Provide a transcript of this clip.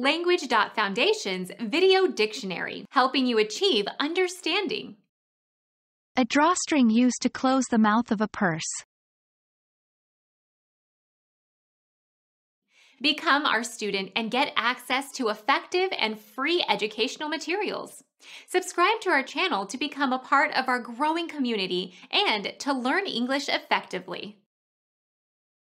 Language.Foundation's Video Dictionary, helping you achieve understanding. A drawstring used to close the mouth of a purse. Become our student and get access to effective and free educational materials. Subscribe to our channel to become a part of our growing community and to learn English effectively.